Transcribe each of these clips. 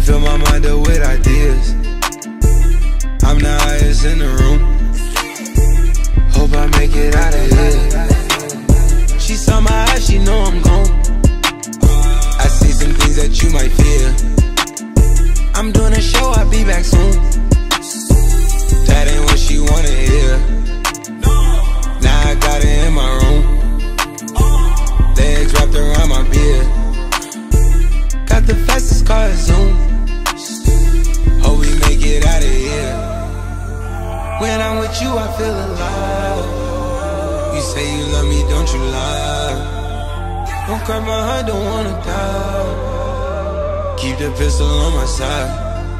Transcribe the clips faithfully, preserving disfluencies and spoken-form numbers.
fill my mind up with ideas. I'm the highest in the room. Hope I make it out of here. She saw my eyes, she know I'm gone. I see some things that you might fear. I'm doing a show, I'll be back soon. That ain't what she wanna hear. Now I got it in my room. Legs wrapped around my beard. Got the fastest car, Zoom. Hope we make it out of here. When I'm with you, I feel alive. You say you love me, don't you lie. Don't cry my heart, don't wanna die. Keep the pistol on my side.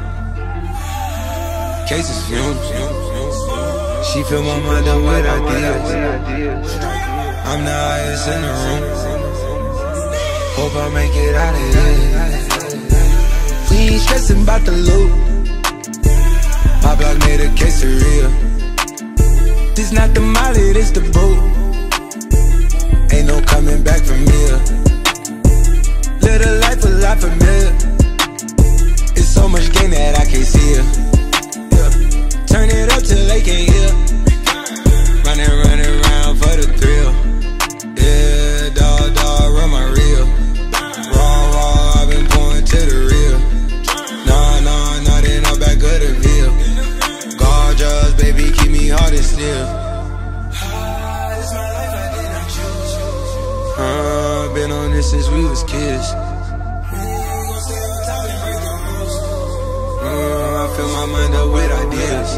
Cases fumes. She fill my mind up with ideas. I'm the highest in the room. Hope I make it out of here. We ain't stressing about the loot. My block made a quesadilla. This not the molly, this the boot. Ain't no coming back from here. Live a life a lot familiar. It's so much gain that I can't see it. Yeah. Turn it up till they can't hear. Running, running around for the thrill. Yeah, dawg, dawg, run my reel. Raw, raw, I've been pouring to the real. Nah, nah, nah, they not back of the veil. Gorgeous, baby, keep me hard and still. Uh, been on this since we was kids. Uh, I fill my mind up with ideas.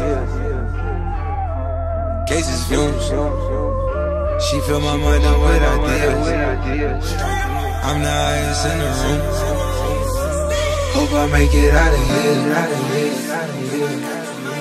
Cases fumes. She fill my mind up with ideas. I'm the highest in the room. Hope I make it out of here, out of here, out of here.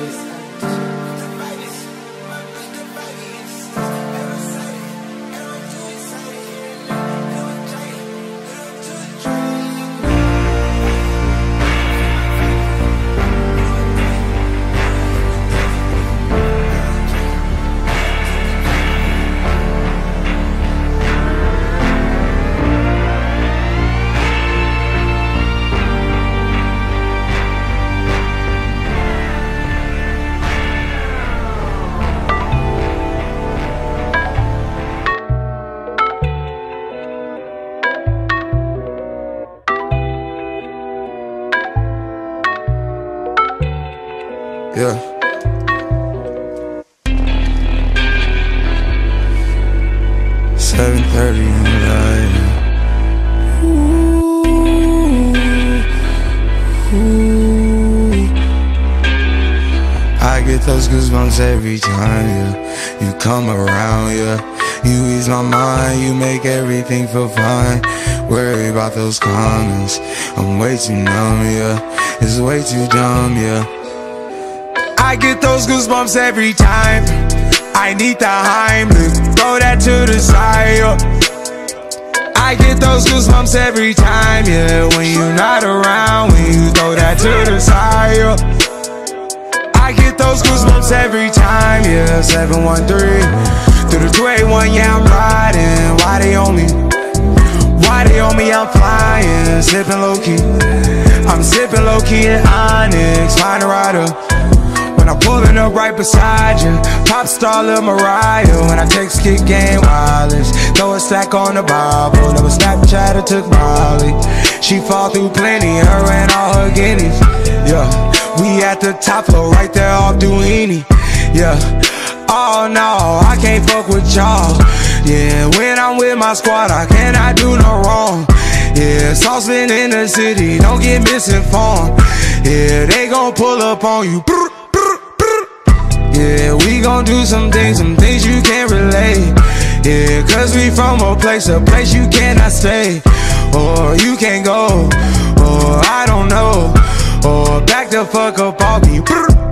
Yeah. Seven thirty in the night. Ooh, ooh. I get those goosebumps every time, yeah. You come around, yeah. You ease my mind, you make everything feel fine. Worry about those comments, I'm way too numb, yeah. It's way too dumb, yeah. I get those goosebumps every time. I need the Heimlich, throw that to the side, yeah. I get those goosebumps every time, yeah. When you're not around, when you throw that to the side, yeah. I get those goosebumps every time, yeah. seven one three through the two eight one, yeah, I'm riding. Why they on me? Why they on me? I'm flying, sipping low-key. I'm sipping low-key in Onyx, find a rider. I'm pulling up right beside you, pop star Lil Mariah. When I text kick game wireless, throw a stack on the Bible. Never Snapchat or took Molly. She fall through plenty, her and all her guineas. Yeah, we at the top floor, right there off Duini. Yeah, oh no, I can't fuck with y'all. Yeah, when I'm with my squad, I cannot do no wrong. Yeah, saucepan in the city, don't get misinformed. Yeah, they gon' pull up on you. Yeah, we gon' do some things, some things you can't relate. Yeah, cause we from a place, a place you cannot stay. Or you can't go, or I don't know. Or back the fuck up off me.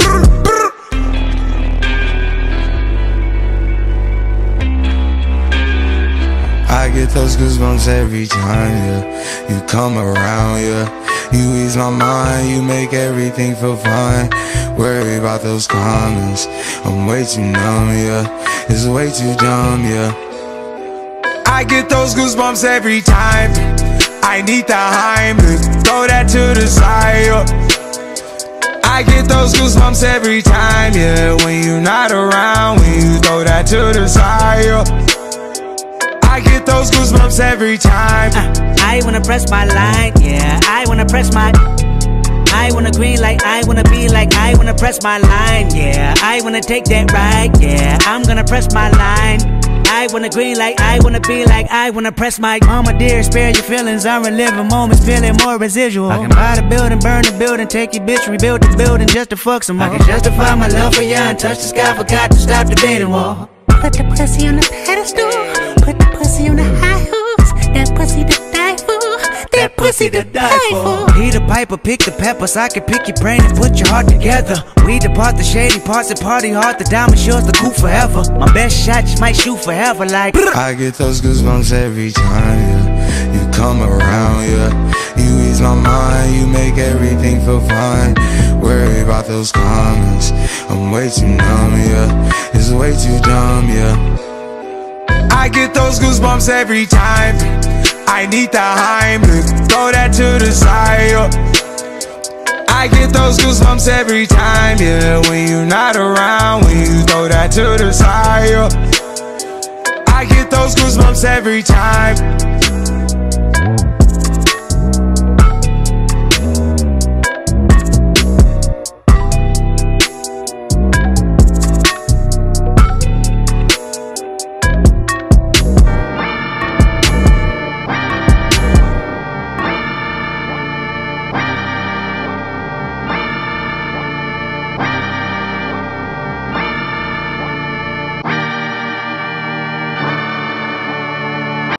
I get those goosebumps every time, yeah. You come around, yeah. You ease my mind, you make everything feel fine. Worry about those comments, I'm way too numb, yeah. It's way too dumb, yeah. I get those goosebumps every time. I I need the Heimlich, throw that to the side, yeah. I get those goosebumps every time, yeah. When you're not around, when you throw that to the side, yeah. I get those goosebumps every time. uh, I wanna press my line, yeah. I wanna press my I wanna green like I wanna be like I wanna press my line, yeah. I wanna take that ride, yeah. I'm gonna press my line. I wanna green like I wanna be like I wanna press my mama dear, spare your feelings. I'm reliving moments, feeling more residual. I can buy the building, burn the building, take your bitch, rebuild the building just to fuck some more. I can justify my love for ya and touch the sky, forgot to stop the beating wall. Put the pussy on the pedestal, put the pussy on the high horse. That pussy to die for, that pussy to die for. He the piper, pick the peppers. I can pick your brain and put your heart together. We depart the shady parts and party hard. The diamond yours, the coup forever. My best shot just might shoot forever like I get those goosebumps every time, yeah. You come around, yeah. You ease my mind, you make everything feel fine. Worry about those comments, I'm way too numb, yeah. It's way too dumb, yeah. I get those goosebumps every time. I need the Heimlich, throw that to the side, yeah. I get those goosebumps every time, yeah. When you're not around, when you throw that to the side, yeah. I get those goosebumps every time.